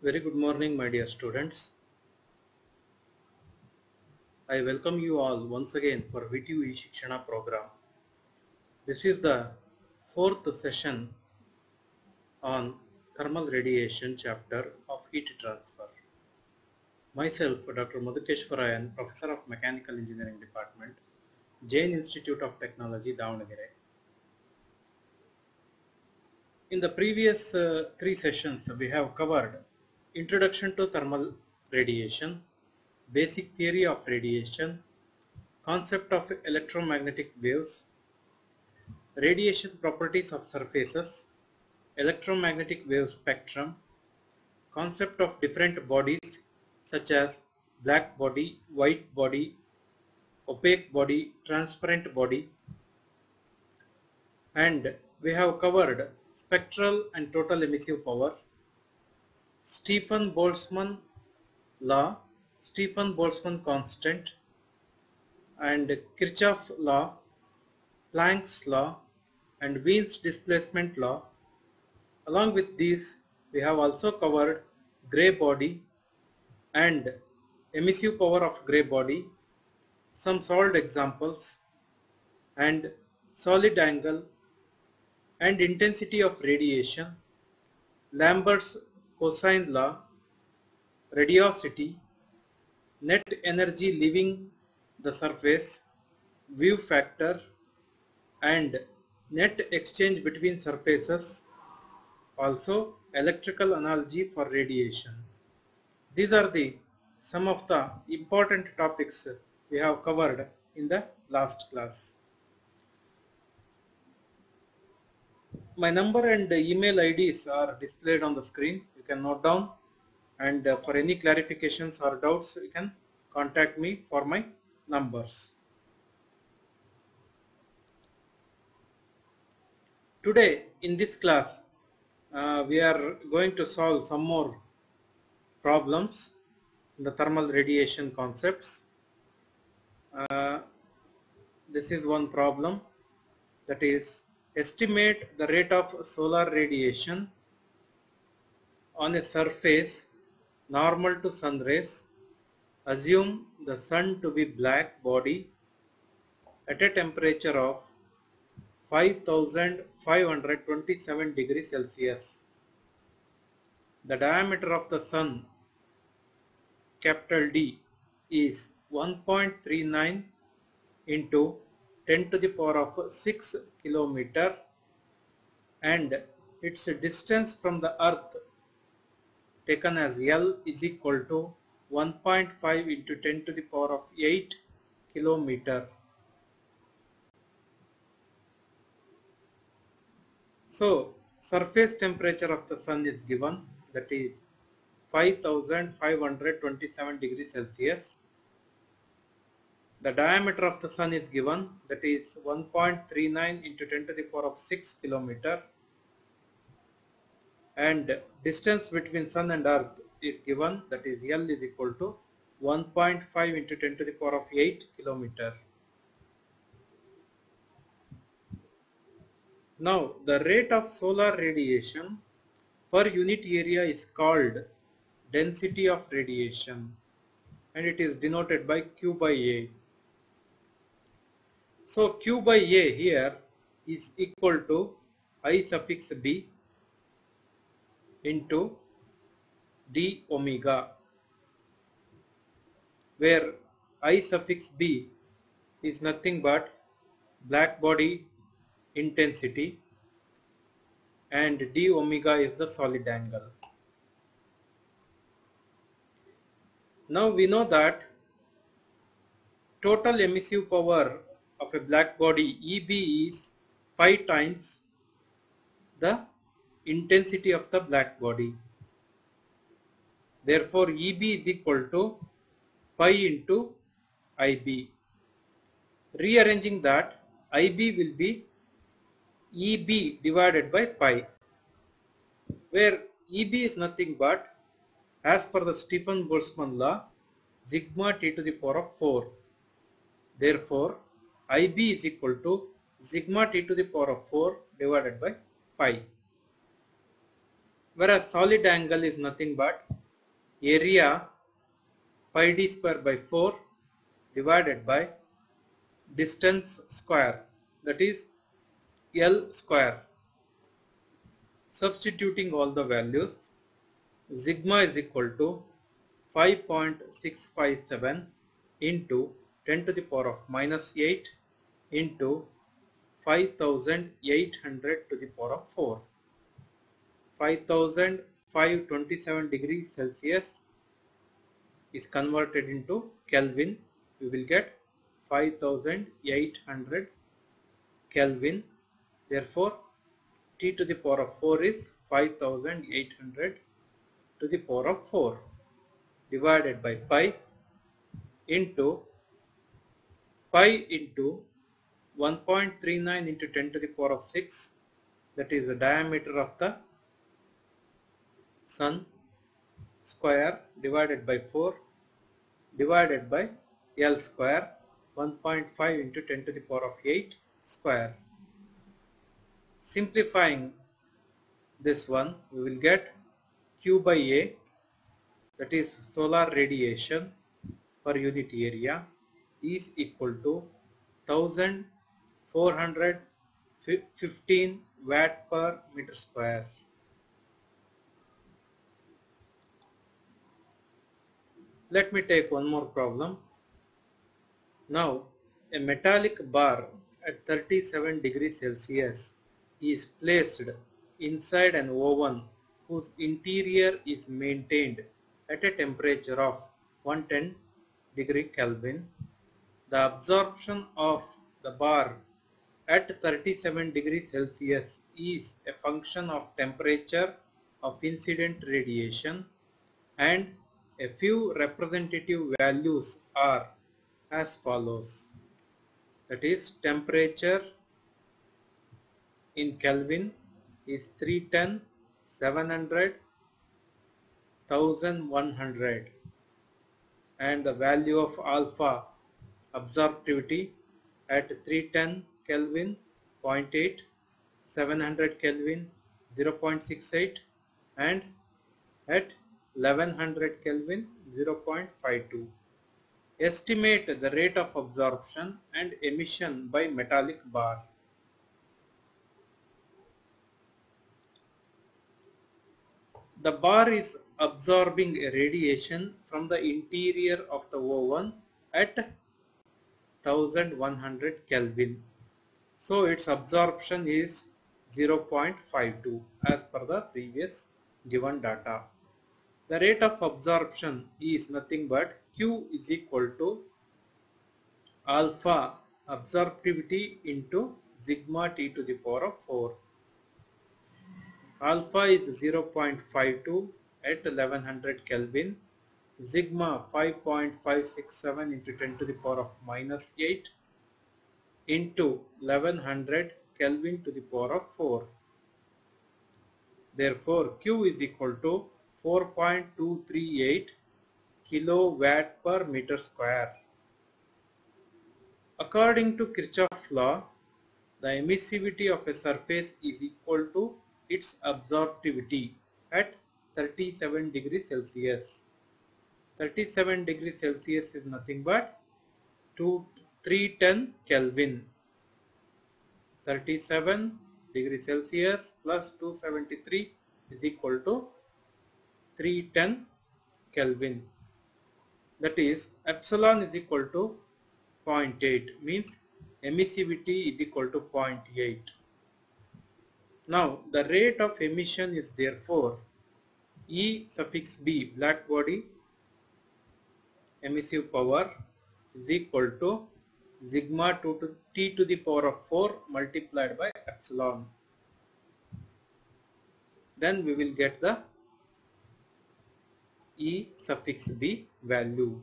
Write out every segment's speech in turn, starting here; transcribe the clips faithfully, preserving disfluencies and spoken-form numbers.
Very good morning, my dear students. I welcome you all once again for V T U E-Shikshana program. This is the fourth session on thermal radiation chapter of heat transfer. Myself, Doctor Madhukeshwarayan, Professor of Mechanical Engineering Department, Jain Institute of Technology, Davangere. In the previous uh, three sessions, we have covered Introduction to Thermal Radiation, Basic Theory of Radiation, Concept of electromagnetic waves, radiation properties of surfaces, electromagnetic wave spectrum, concept of different bodies such as black body, white body, opaque body, transparent body, and we have covered spectral and total emissive power, Stefan-Boltzmann law, Stefan-Boltzmann constant, and Kirchhoff law, Planck's law, and Wien's displacement law. Along with these, we have also covered gray body and emissive power of gray body, some solved examples, and solid angle and intensity of radiation, Lambert's cosine law, radiosity, net energy leaving the surface, view factor, and net exchange between surfaces, also electrical analogy for radiation. These are the some of the important topics we have covered in the last class. My number and email I Ds are displayed on the screen. You can note down, and for any clarifications or doubts you can contact me for my numbers. Today in this class uh, we are going to solve some more problems in the thermal radiation concepts. Uh, this is one problem, that is, estimate the rate of solar radiation on a surface normal to sun rays. Assume the sun to be black body at a temperature of five thousand five hundred twenty-seven degrees Celsius. The diameter of the sun, capital D, is one point three nine into ten to the power of six kilometer, and its distance from the earth taken as L is equal to one point five into ten to the power of eight kilometer. So surface temperature of the sun is given, that is five thousand five hundred twenty-seven degrees Celsius. The diameter of the sun is given, that is one point three nine into ten to the power of six kilometer, and distance between sun and earth is given, that is L is equal to one point five into ten to the power of eight kilometer. Now the rate of solar radiation per unit area is called density of radiation, and it is denoted by Q by A. So Q by A here is equal to I suffix B into d omega, where I suffix B is nothing but black body intensity and d omega is the solid angle. Now we know that total emissive power of a black body E B is five times the intensity of the black body. Therefore E B is equal to pi into I B. Rearranging that, I B will be E B divided by pi, where E B is nothing but, as per the Stefan-Boltzmann law, sigma T to the power of four. Therefore I B is equal to sigma T to the power of four divided by pi. Whereas solid angle is nothing but area pi d square by four divided by distance square, that is L square. Substituting all the values, sigma is equal to five point six five seven into ten to the power of minus eight into five thousand eight hundred to the power of four. five thousand five hundred twenty-seven degrees Celsius is converted into Kelvin. We will get five thousand eight hundred Kelvin. Therefore, T to the power of four is five thousand eight hundred to the power of four divided by pi into pi into one point three nine into ten to the power of six, that is the diameter of the sun, square divided by four divided by L square, one point five into ten to the power of eight square. Simplifying this one, we will get Q by A, that is solar radiation per unit area, is equal to one thousand four hundred fifteen watt per meter square. Let me take one more problem. Now, a metallic bar at thirty-seven degrees Celsius is placed inside an oven whose interior is maintained at a temperature of one hundred ten degree Kelvin. The absorption of the bar at thirty-seven degrees Celsius is a function of temperature of incident radiation, and a few representative values are as follows. That is, temperature in Kelvin is three ten, seven hundred, eleven hundred, and the value of alpha absorptivity at three ten Kelvin zero point eight, seven hundred Kelvin zero point six eight, and at eleven hundred Kelvin zero point five two. Estimate the rate of absorption and emission by metallic bar. The bar is absorbing a radiation from the interior of the oven at eleven hundred Kelvin. So its absorption is zero point five two as per the previous given data. The rate of absorption is nothing but Q is equal to alpha absorptivity into sigma T to the power of four. Alpha is zero point five two at eleven hundred Kelvin, sigma five point five six seven into ten to the power of minus eight into eleven hundred Kelvin to the power of four. Therefore, Q is equal to four point two three eight kilowatt per meter square. According to Kirchhoff's law, the emissivity of a surface is equal to its absorptivity at thirty-seven degrees Celsius. thirty-seven degrees Celsius is nothing but three hundred ten Kelvin. thirty-seven degrees Celsius plus two hundred seventy-three is equal to three hundred ten Kelvin. That is, epsilon is equal to zero point eight, means emissivity is equal to zero point eight. Now, the rate of emission is therefore E suffix B, black body emissive power, is equal to sigma to T to the power of four multiplied by epsilon. Then we will get the E suffix B value,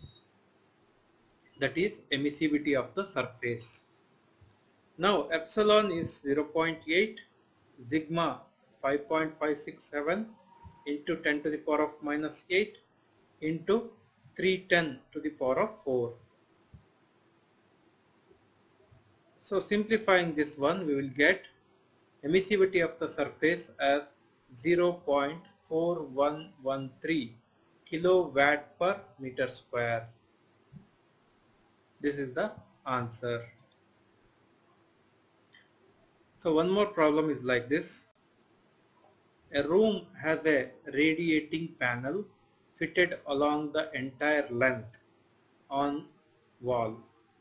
that is emissivity of the surface. Now epsilon is zero point eight, sigma five point five six seven into ten to the power of minus eight into three hundred ten to the power of four. So simplifying this one, we will get emissivity of the surface as zero point four one one three kilowatt per meter square. This is the answer. So one more problem is like this. A room has a radiating panel fitted along the entire length on wall.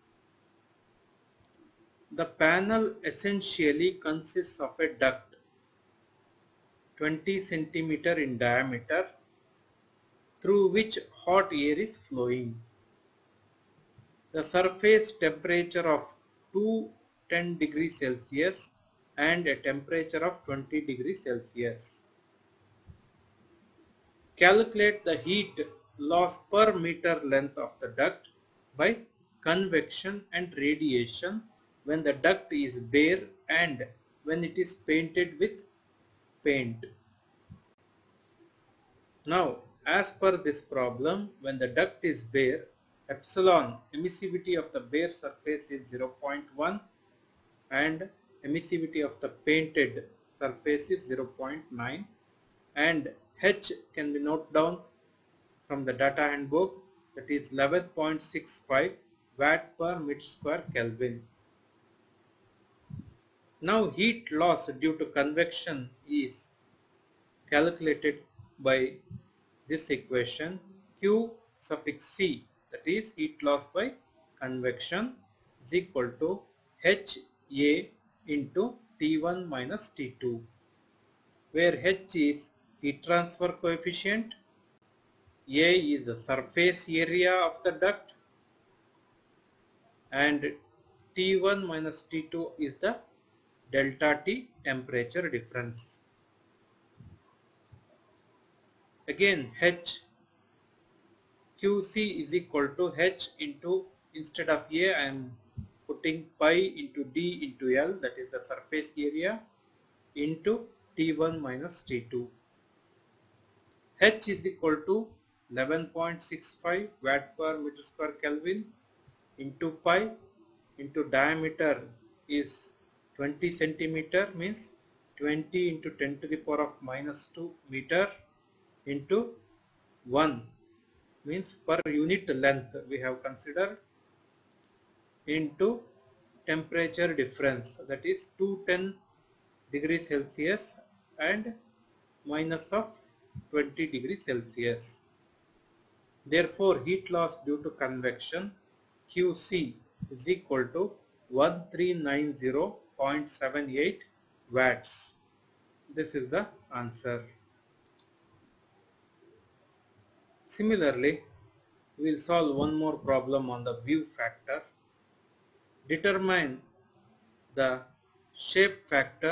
The panel essentially consists of a duct twenty centimeters in diameter through which hot air is flowing. The surface temperature of two hundred ten degrees Celsius and a temperature of twenty degrees Celsius. Calculate the heat loss per meter length of the duct by convection and radiation when the duct is bare and when it is painted with paint. Now, as per this problem, when the duct is bare, epsilon emissivity of the bare surface is zero point one and emissivity of the painted surface is zero point nine, and H can be noted down from the data handbook, that is eleven point six five watt per meter square Kelvin. Now heat loss due to convection is calculated by this equation. Q suffix C, that is heat loss by convection, is equal to H A into T one minus T two, where H is heat transfer coefficient, A is the surface area of the duct, and T one minus T two is the delta T temperature difference. Again, H Q C is equal to H into, instead of A I am putting pi into D into L, that is the surface area, into T one minus T two. H is equal to eleven point six five watt per meter square Kelvin into pi into diameter is twenty centimeter, means twenty into ten to the power of minus two meter, into one, means per unit length we have considered, into temperature difference, that is two hundred ten degrees Celsius and minus of twenty degrees Celsius. Therefore, heat loss due to convection, Q C, is equal to one thousand three hundred ninety point seven eight watts. This is the answer. Similarly, we will solve one more problem on the view factor. Determine the shape factor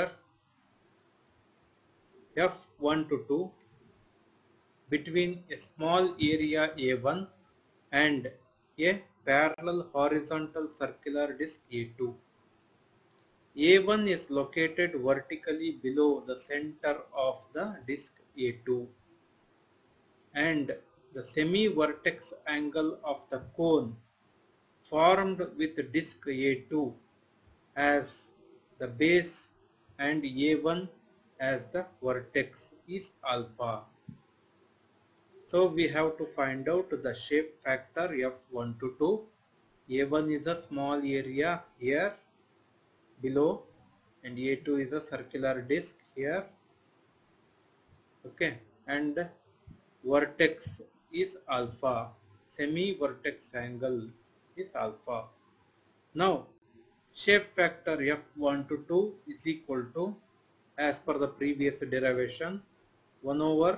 F one to two between a small area A one and a parallel horizontal circular disc A two. A one is located vertically below the center of the disc A two, and the semi-vertex angle of the cone formed with disc A two as the base and A one as the vertex is alpha. So we have to find out the shape factor F one to two. A one is a small area here below, and A two is a circular disc here. Okay, and vertex is alpha, semi-vertex angle is alpha. Now, shape factor F one to two is equal to, as per the previous derivation, one over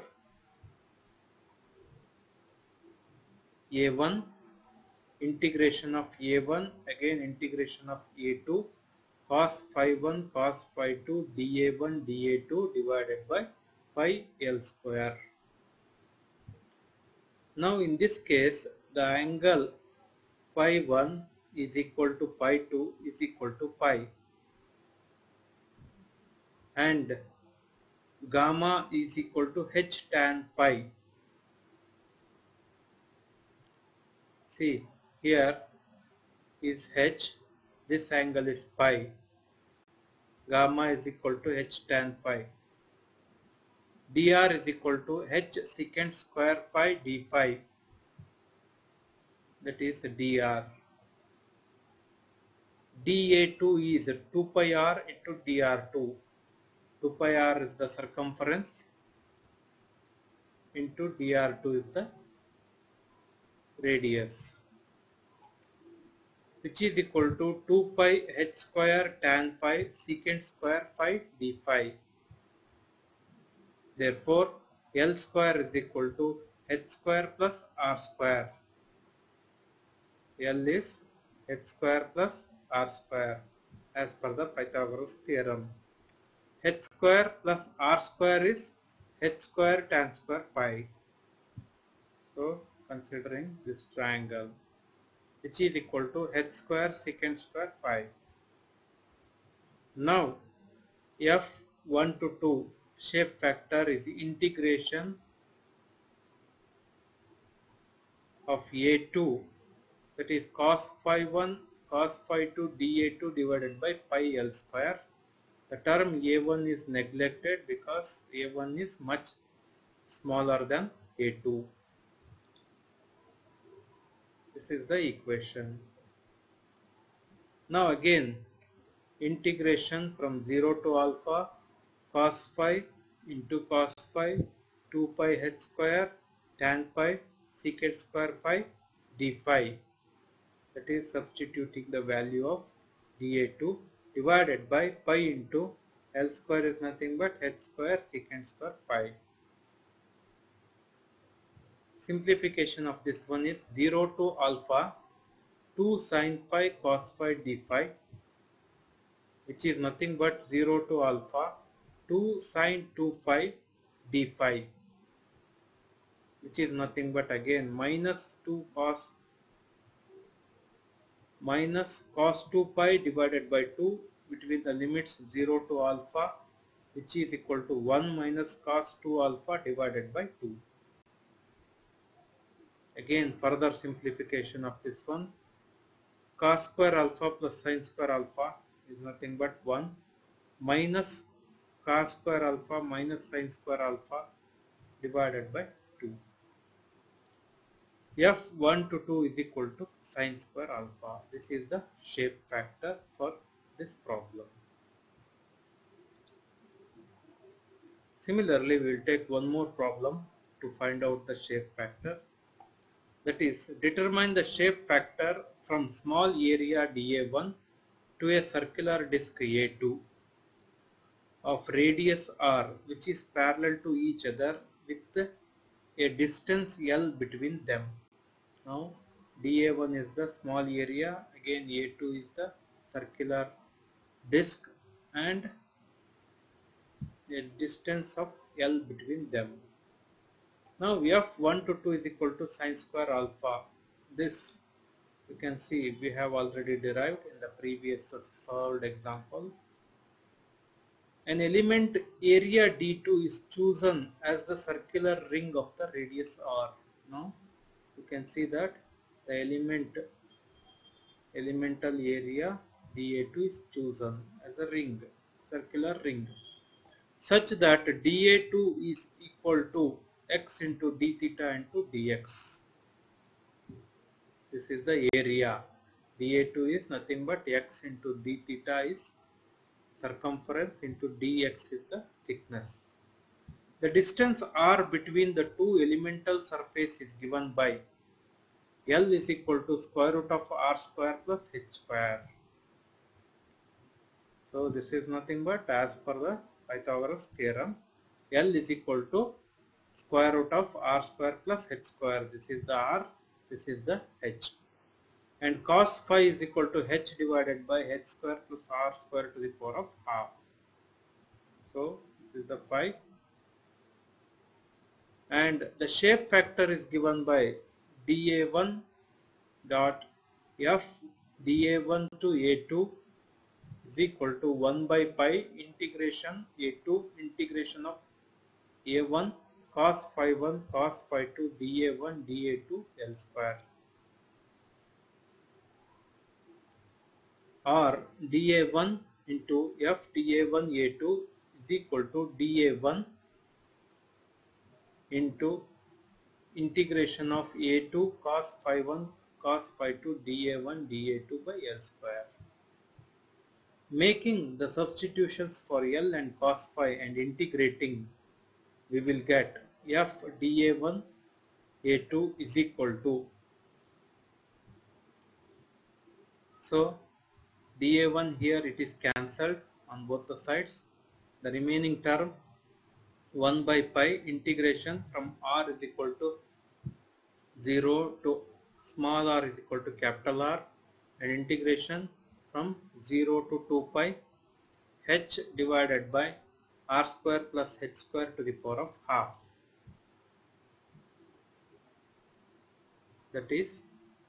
A one, integration of A one, again integration of A two, cos phi one cos phi two dA one dA two divided by pi L square. Now in this case, the angle pi one is equal to pi two is equal to pi, and gamma is equal to H tan pi. See, here is H, this angle is pi, gamma is equal to H tan pi. dr is equal to h secant square phi d phi, that is dr. dA two is two pi r into dr two. two pi r is the circumference into dr two is the radius, which is equal to two pi h square tan phi secant square phi d phi. Therefore, L square is equal to h square plus r square. L is h square plus r square as per the Pythagoras theorem. H square plus r square is h square tan square phi. So, considering this triangle, which is equal to h square secant square phi. Now, f one to two shape factor is integration of a two, that is cos phi one cos phi two dA two divided by pi L square. The term a one is neglected because a one is much smaller than a two. This is the equation. Now again, integration from zero to alpha cos phi into cos phi two pi h square tan phi secant square phi d phi, that is substituting the value of dA two divided by pi into L square is nothing but h square secant square phi. Simplification of this one is zero to alpha two sin phi cos phi d phi, which is nothing but zero to alpha two sin two phi d phi, which is nothing but again minus two cos minus cos two pi divided by two between the limits zero to alpha, which is equal to one minus cos two alpha divided by two. Again, further simplification of this one, cos square alpha plus sin square alpha is nothing but one minus cos square alpha minus sin square alpha divided by two. f one to two is equal to sin square alpha. This is the shape factor for this problem. Similarly, we will take one more problem to find out the shape factor. That is, determine the shape factor from small area dA one to a circular disc A two of radius r, which is parallel to each other with a distance L between them. Now, dA one is the small area, again A two is the circular disc, and a distance of L between them. Now, f one to two is equal to sin square alpha. This you can see we have already derived in the previous solved example. An element area D two is chosen as the circular ring of the radius R. Now, you can see that the element elemental area dA two is chosen as a ring, circular ring, such that dA two is equal to x into d theta into dx. This is the area. dA two is nothing but x into d theta is circumference into dx is the thickness. The distance r between the two elemental surface is given by L is equal to square root of r square plus h square. So this is nothing but as per the Pythagoras theorem, L is equal to square root of r square plus h square. This is the r, this is the h. And cos phi is equal to h divided by h square plus r square to the power of half. So this is the phi. And the shape factor is given by dA one dot f dA one to A two is equal to one by pi integration A two integration of A one cos phi one cos phi two dA one dA two L square, or dA one into f dA one A two is equal to dA one into integration of A two cos phi one cos phi two dA one dA two by L square. Making the substitutions for L and cos phi and integrating, we will get f dA one A two is equal to, so dA one here it is cancelled on both the sides. The remaining term one by pi integration from r is equal to zero to small r is equal to capital R, and integration from zero to two pi h divided by r square plus h square to the power of half. That is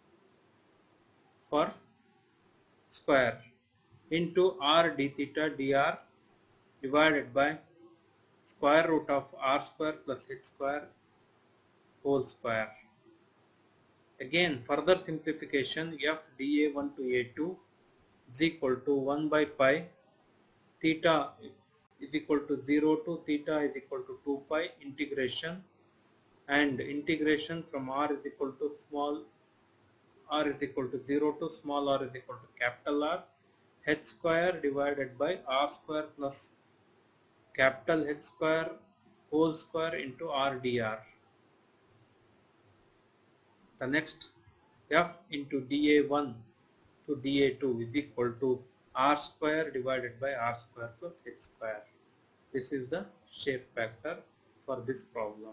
for square into r d theta dr divided by square root of r square plus h square whole square. Again, further simplification, f dA one to A two is equal to one by pi theta is equal to zero to theta is equal to two pi integration, and integration from r is equal to small r is equal to zero to small r is equal to capital R, h square divided by r square plus capital H square whole square into r dr. The next, f into dA one to dA two is equal to r square divided by r square plus h square. This is the shape factor for this problem.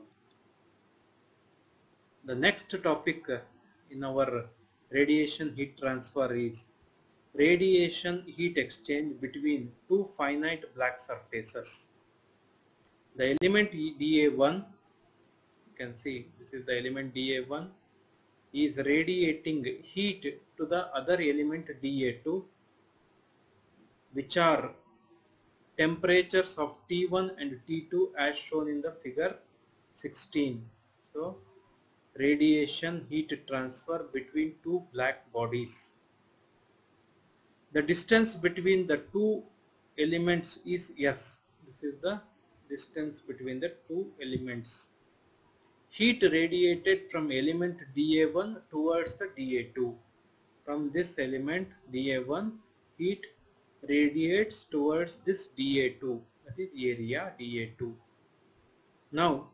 The next topic in our radiation heat transfer is radiation heat exchange between two finite black surfaces. The element dA one, you can see this is the element dA one, is radiating heat to the other element dA two, which are temperatures of T one and T two as shown in the figure sixteen. So, radiation heat transfer between two black bodies. The distance between the two elements is S. This is the distance between the two elements. Heat radiated from element dA one towards the dA two. From this element dA one, heat radiates towards this dA two, that is area dA two. Now,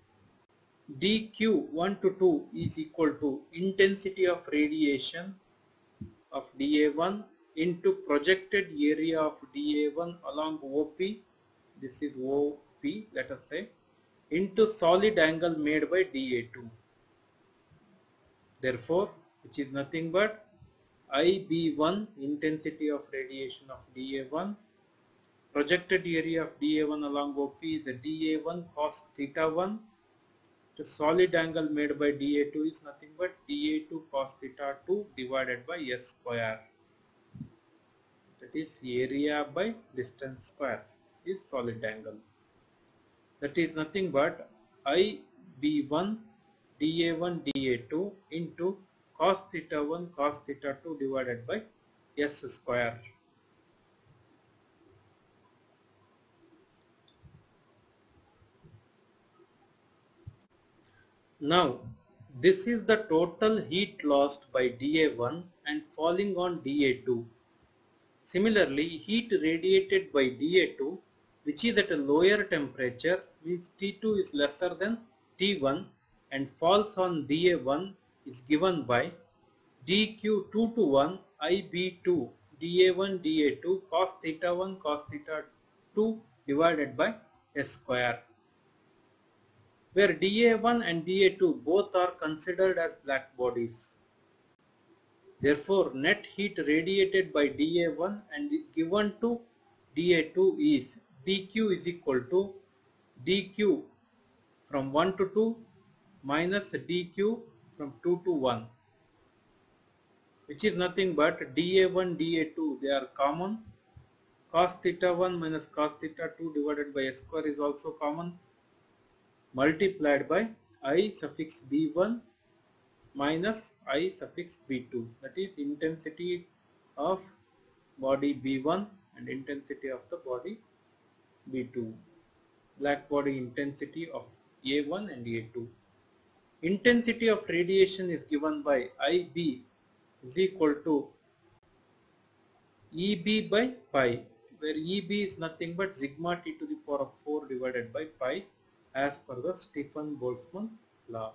dQ one to two is equal to intensity of radiation of dA one into projected area of dA one along O P, this is O P, let us say, into solid angle made by dA two. Therefore, which is nothing but I B one, intensity of radiation of dA one, projected area of dA one along O P is a dA one cos theta one, the solid angle made by dA two is nothing but dA two cos theta two divided by S square. That is area by distance square is solid angle. That is nothing but I B one dA one dA two into cos theta one cos theta two divided by S square. Now, this is the total heat lost by dA one and falling on dA two. Similarly, heat radiated by dA two, which is at a lower temperature, means T two is lesser than T one, and falls on dA one is given by dQ two to one I B two dA one dA two cos theta one cos theta two divided by S square, where dA one and dA two both are considered as black bodies. Therefore, net heat radiated by dA one and given to dA two is dQ is equal to dQ from one to two minus dQ from two to one, which is nothing but dA one dA two, they are common. Cos theta one minus cos theta two divided by S square is also common, multiplied by I suffix B one minus I suffix B two, that is intensity of body B one and intensity of the body B two, black body intensity of A one and A two. Intensity of radiation is given by I B is equal to E B by pi, where E B is nothing but sigma T to the power of four divided by pi as per the Stefan-Boltzmann law.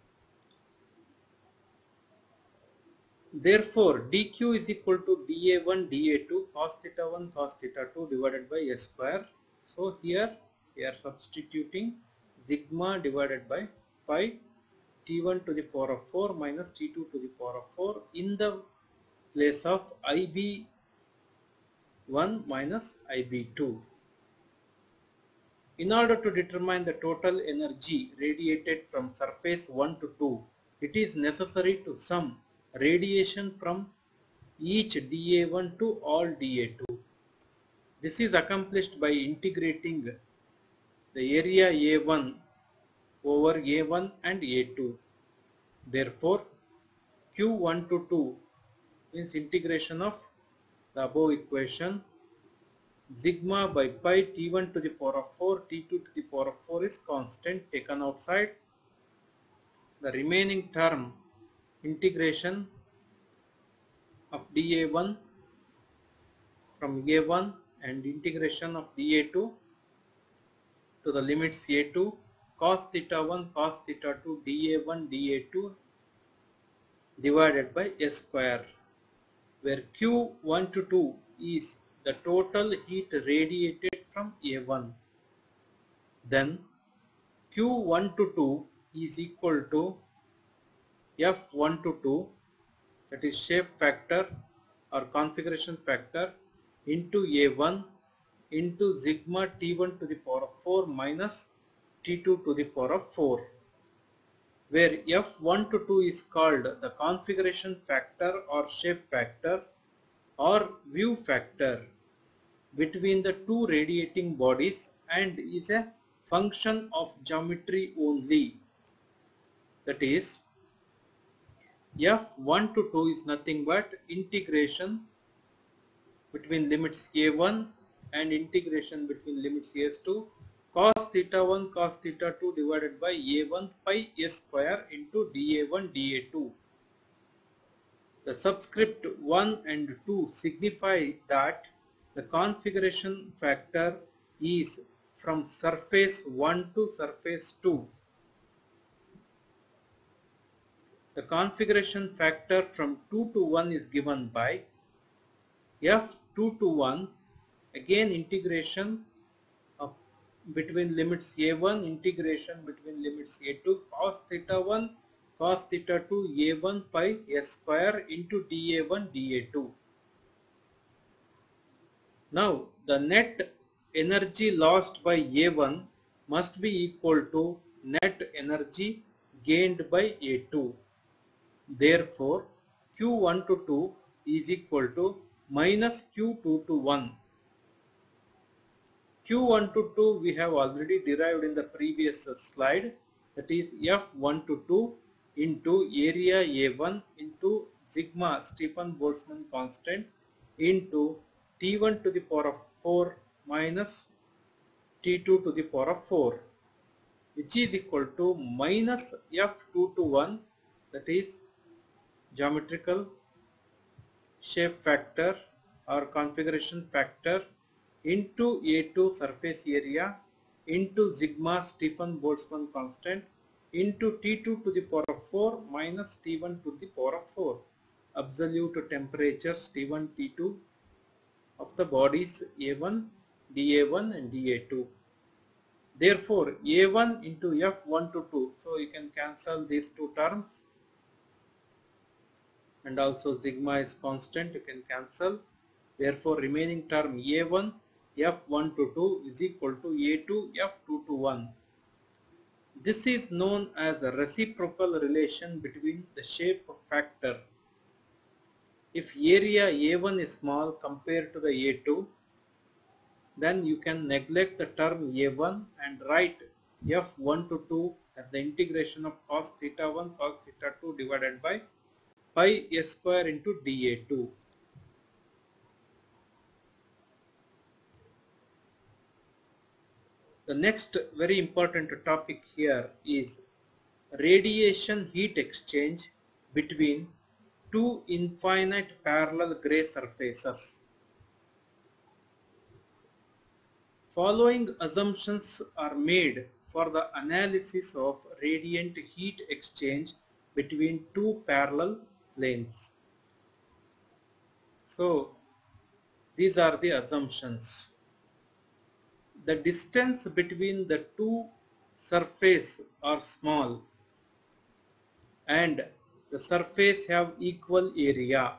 Therefore, dq is equal to dA one dA two cos theta one cos theta two divided by S square. So here we are substituting sigma divided by pi T one to the power of four minus T two to the power of four in the place of I B one minus I B two. In order to determine the total energy radiated from surface one to two, it is necessary to sum radiation from each dA one to all dA two. This is accomplished by integrating the area A one over A one and A two. Therefore, Q one to two means integration of the above equation. Sigma by pi T one to the power of four, T two to the power of four is constant taken outside. The remaining term integration of dA one from A one and integration of dA two to the limits A two cos theta one cos theta two dA one dA two divided by S square, where Q one to two is the total heat radiated from A one. Then Q one to two is equal to F one to two, that is shape factor or configuration factor, into A one into sigma T one to the power of four minus T two to the power of four, where F one to two is called the configuration factor or shape factor or view factor between the two radiating bodies and is a function of geometry only. That is, F one to two is nothing but integration between limits A one and integration between limits A two cos theta one cos theta two divided by A one pi S square into dA one dA two. The subscript one and two signify that the configuration factor is from surface one to surface two. The configuration factor from two to one is given by F two to one, again integration of between limits A one, integration between limits A two cos theta one cos theta two A one pi S square into dA one dA two. Now the net energy lost by A one must be equal to net energy gained by A two. Therefore, Q one to two is equal to minus Q two to one. Q one to two we have already derived in the previous slide, that is F one to two into area A one into sigma Stefan-Boltzmann constant into T one to the power of four minus T two to the power of four, which is equal to minus F two to one, that is geometrical shape factor or configuration factor, into A two surface area into sigma Stefan-Boltzmann constant into T two to the power of four minus T one to the power of four, absolute temperatures T one T two of the bodies A one, dA one and dA two. Therefore, A one into F one to two, so you can cancel these two terms, and also sigma is constant, you can cancel. Therefore, remaining term A one F one to two is equal to A two F two to one. This is known as a reciprocal relation between the shape factor. If area A one is small compared to the A two, then you can neglect the term A one and write F one to two as the integration of cos theta one cos theta two divided by pi S square into dA two. The next very important topic here is radiation heat exchange between two infinite parallel gray surfaces. Following assumptions are made for the analysis of radiant heat exchange between two parallel planes. So, these are the assumptions. The distance between the two surfaces are small and the surface have equal area,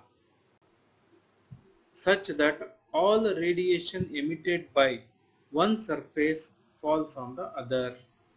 such that all radiation emitted by one surface falls on the other.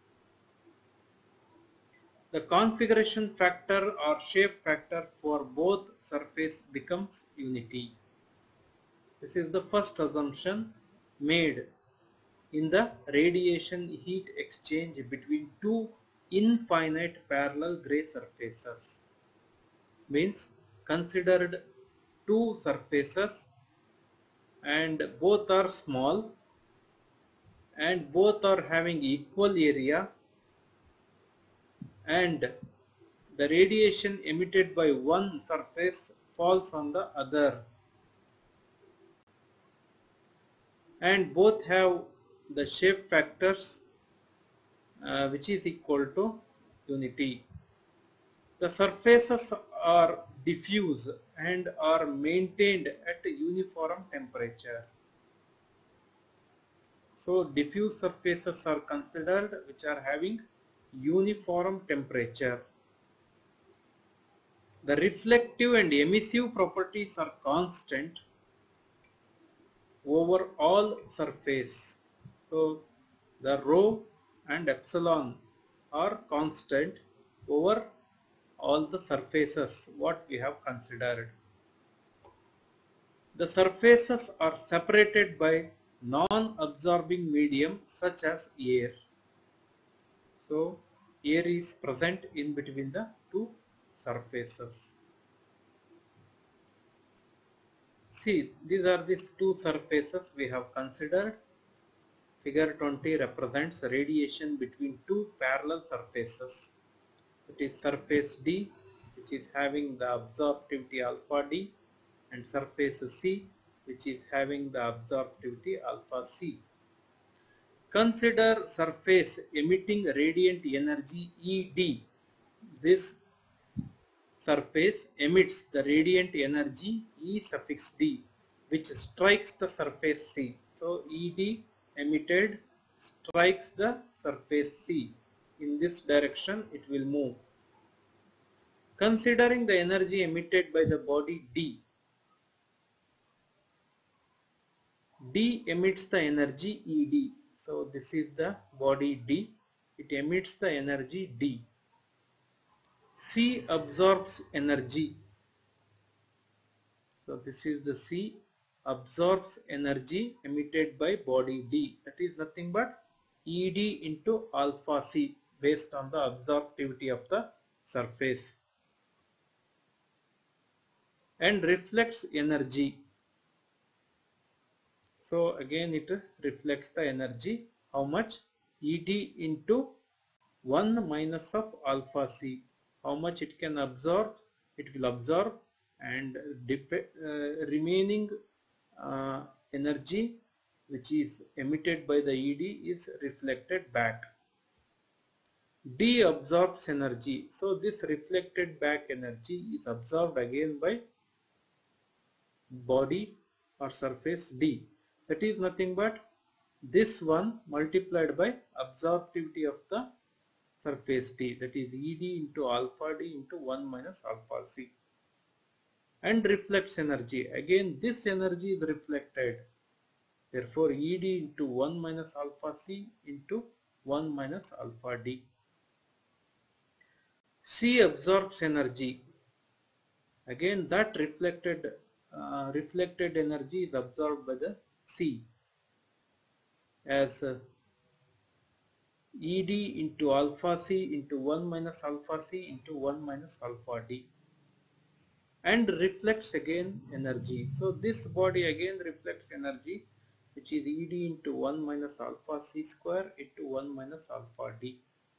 The configuration factor or shape factor for both surface becomes unity. This is the first assumption made in the radiation heat exchange between two infinite parallel gray surfaces. Means considered two surfaces and both are small and both are having equal area, and the radiation emitted by one surface falls on the other, and both have the shape factors uh, which is equal to unity. The surfaces are diffuse and are maintained at a uniform temperature. So diffuse surfaces are considered which are having uniform temperature. The reflective and emissive properties are constant over all surface. So the rho and epsilon are constant over all the surfaces what we have considered. The surfaces are separated by non-absorbing medium such as air. So air is present in between the two surfaces. See, these are these two surfaces we have considered. Figure twenty represents radiation between two parallel surfaces. It is surface D, which is having the absorptivity alpha D, and surface C, which is having the absorptivity alpha C. Consider surface emitting radiant energy E D. This surface emits the radiant energy E suffix D, which strikes the surface C. So E D emitted strikes the surface C. In this direction it will move. Considering the energy emitted by the body D, D emits the energy E D. So this is the body D. It emits the energy D. C absorbs energy. So this is the C absorbs energy emitted by body D. That is nothing but E D into alpha C based on the absorptivity of the surface. And reflects energy. So again it reflects the energy. How much? E D into one minus of alpha C. How much it can absorb? It will absorb, and uh, remaining uh, energy which is emitted by the E D is reflected back. D absorbs energy. So this reflected back energy is absorbed again by body or surface D. That is nothing but this one multiplied by absorptivity of the surface D, that is E D into alpha D into one minus alpha C. And reflects energy. Again this energy is reflected. Therefore E D into one minus alpha C into one minus alpha D. C absorbs energy. Again that reflected uh, reflected energy is absorbed by the C as uh, E D into alpha C into one minus alpha C into one minus alpha D, and reflects again energy. So this body again reflects energy. which is E D into one minus alpha C square into one minus alpha D.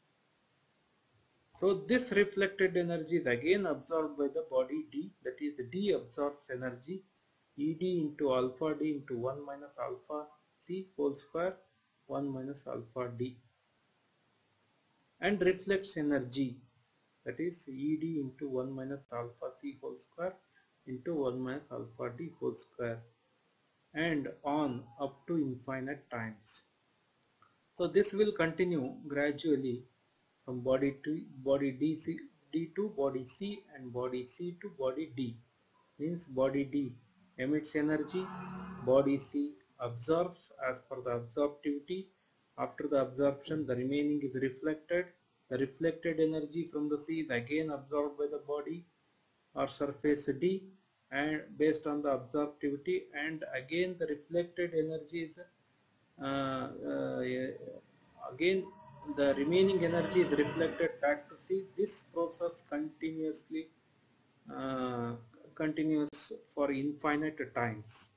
So this reflected energy is again absorbed by the body D, that is D absorbs energy E D into alpha D into one minus alpha C whole square one minus alpha D, and reflects energy, that is E D into one minus alpha C whole square into one minus alpha D whole square, and on up to infinite times. So this will continue gradually from body to body D, C, D to body C and body C to body D. Means body D emits energy, body C absorbs as per the absorptivity. After the absorption, the remaining is reflected. The reflected energy from the C is again absorbed by the body or surface D, and based on the absorptivity, and again the reflected energy is uh, uh, again the remaining energy is reflected back to C. This process continuously uh, continuous for infinite times.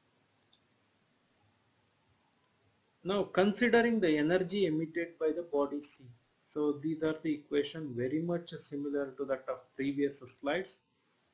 Now considering the energy emitted by the body C. So these are the equation very much similar to that of previous slides.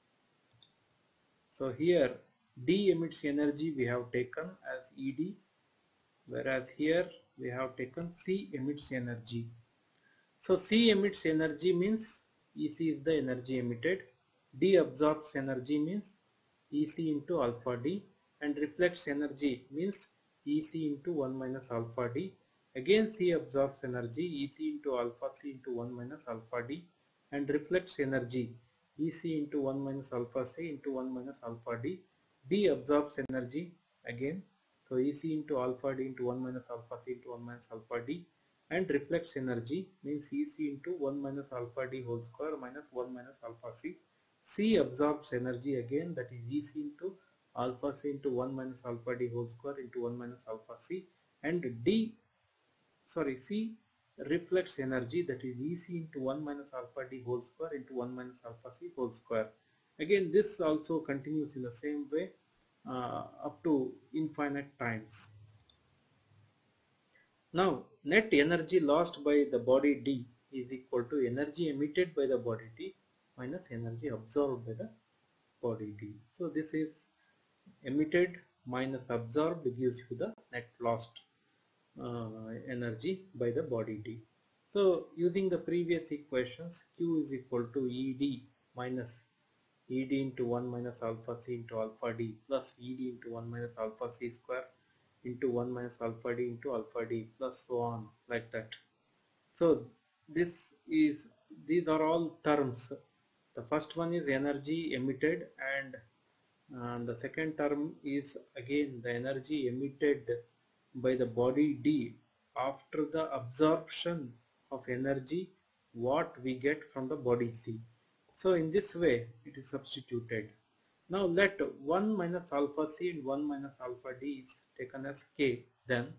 So here D emits energy we have taken as E D, whereas here we have taken C emits energy. So C emits energy means E C is the energy emitted, D absorbs energy means E C into alpha D, and reflects energy means E C into one minus alpha D. Again C absorbs energy, E C into alpha C into one minus alpha D, and reflects energy E C into one minus alpha C into one minus alpha D. D absorbs energy again, so E C into alpha D into one minus alpha C into one minus alpha D, and reflects energy means E C into one minus alpha D whole square minus one minus alpha C. C absorbs energy again, that is E C into alpha C into one minus alpha D whole square into one minus alpha C, and D sorry C reflects energy, that is E C into one minus alpha D whole square into one minus alpha C whole square. Again this also continues in the same way uh, up to infinite times. Now net energy lost by the body D is equal to energy emitted by the body D minus energy absorbed by the body D. So this is emitted minus absorbed gives you the net lost uh, energy by the body D. So using the previous equations, Q is equal to E D minus E D into one minus alpha C into alpha D plus E D into one minus alpha C square into one minus alpha D into alpha D plus so on like that. So this is these are all terms. The first one is energy emitted, and uh, the second term is again the energy emitted by the body D after the absorption of energy what we get from the body C. So in this way it is substituted. Now let one minus alpha C and one minus alpha D is taken as K, then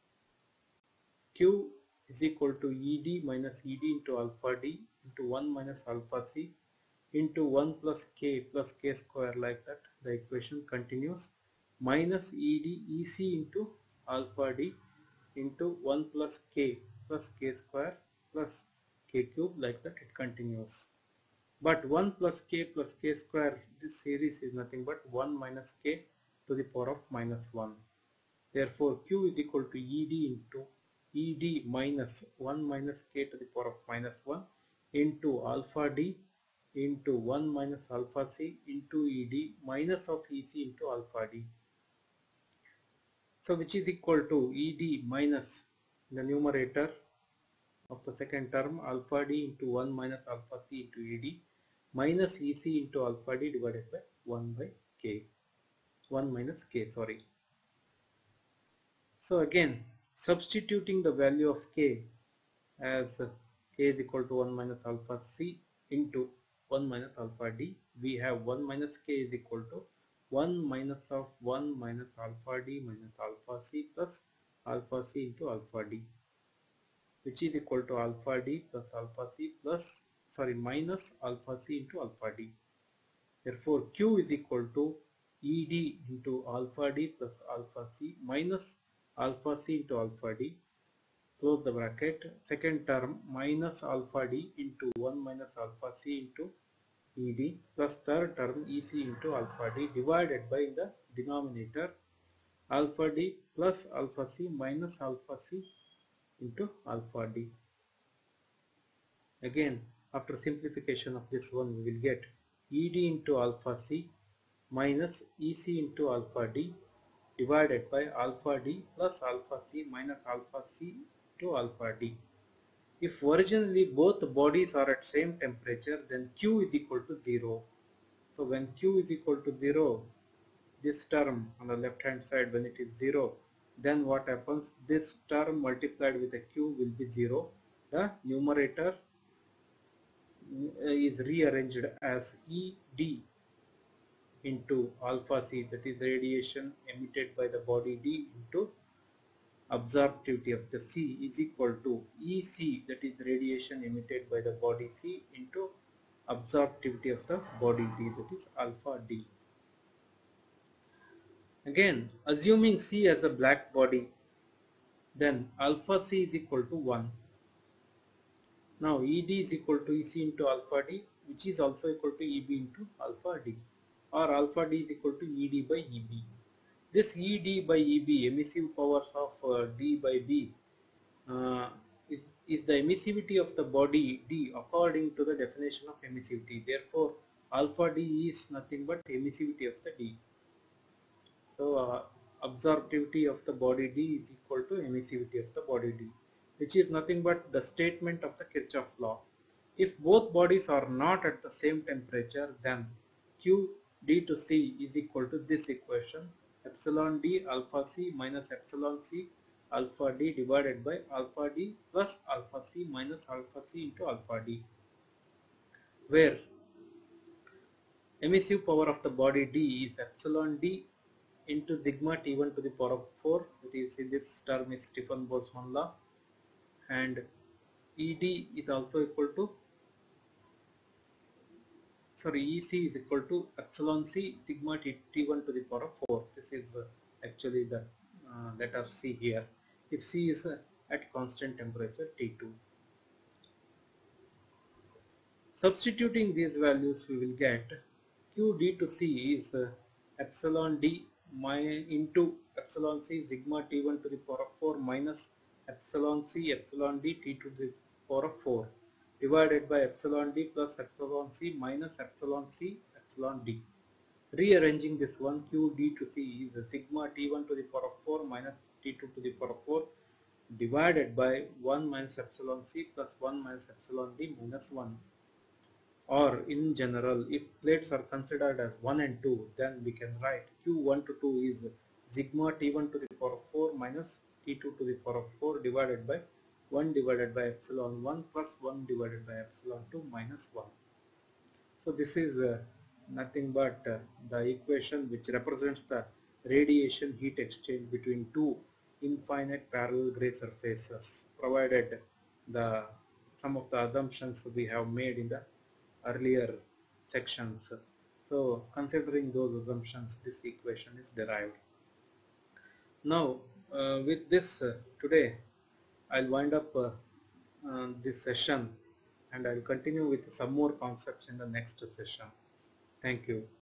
Q is equal to E D minus E D into alpha D into one minus alpha C into one plus K plus K square, like that. The equation continues, minus E D E C into alpha D into one plus K plus K square plus K cube, like that it continues. But one plus K plus K square, this series is nothing but one minus K to the power of minus one. Therefore Q is equal to E D into E D minus one minus K to the power of minus one into alpha D into one minus alpha C into E D minus of E C into alpha D. So which is equal to E D minus the numerator of the second term alpha D into one minus alpha C into E D minus E C into alpha D divided by one by K, one minus K, sorry. So again substituting the value of K as K is equal to one minus alpha C into one minus alpha D, we have one minus K is equal to one minus of one minus alpha D minus alpha C plus alpha C into alpha D, which is equal to alpha D plus alpha C plus sorry minus alpha C into alpha D. Therefore Q is equal to E D into alpha D plus alpha C minus alpha C into alpha D, close the bracket. Second term minus alpha D into one minus alpha C into E D plus third term E C into alpha D divided by the denominator alpha D plus alpha C minus alpha C into alpha D. Again, after simplification of this one, we will get E D into alpha C minus E C into alpha D divided by alpha D plus alpha C minus alpha C to alpha D. If originally both bodies are at same temperature, then Q is equal to zero. So when Q is equal to zero, this term on the left hand side, when it is zero, then what happens? This term multiplied with a Q will be zero. The numerator is rearranged as E D into alpha C, that is radiation emitted by the body D, into absorptivity of the C is equal to E C, that is radiation emitted by the body C, into absorptivity of the body D, that is alpha D. Again, assuming C as a black body, then alpha C is equal to one. Now E D is equal to E C into alpha D, which is also equal to E B into alpha D, or alpha D is equal to E D by E B. This E D by E B, emissive powers of uh, D by B, uh, is, is the emissivity of the body D according to the definition of emissivity. Therefore, alpha D is nothing but emissivity of the D. So, uh, absorptivity of the body D is equal to emissivity of the body D, which is nothing but the statement of the Kirchhoff law. If both bodies are not at the same temperature, then Q D to C is equal to this equation: epsilon D alpha C minus epsilon C alpha D divided by alpha D plus alpha C minus alpha C into alpha D, where emissive power of the body D is epsilon D into sigma T one to the power of four, that is, in this term is Stefan-Boltzmann law, and E D is also equal to, sorry, E C is equal to epsilon C sigma T, T1 to the power of four. This is uh, actually the uh, letter C here, if C is uh, at constant temperature T two. Substituting these values, we will get Q D to C is uh, epsilon D my into epsilon C sigma T one to the power of four minus epsilon C epsilon D T two to the power of four divided by epsilon D plus epsilon C minus epsilon C epsilon D. Rearranging this one, Q D to C is sigma T one to the power of four minus T two to the power of four divided by one minus epsilon C plus one minus epsilon D minus one. Or in general, if plates are considered as one and two, then we can write Q one to two is sigma T one to the power of four minus T two to the power of four divided by one divided by epsilon one plus one divided by epsilon two minus one. So this is uh, nothing but uh, the equation which represents the radiation heat exchange between two infinite parallel gray surfaces, provided the some of the assumptions we have made in the earlier sections. So considering those assumptions, this equation is derived. Now uh, with this uh, today I'll wind up uh, uh, this session, and I'll continue with some more concepts in the next session. Thank you.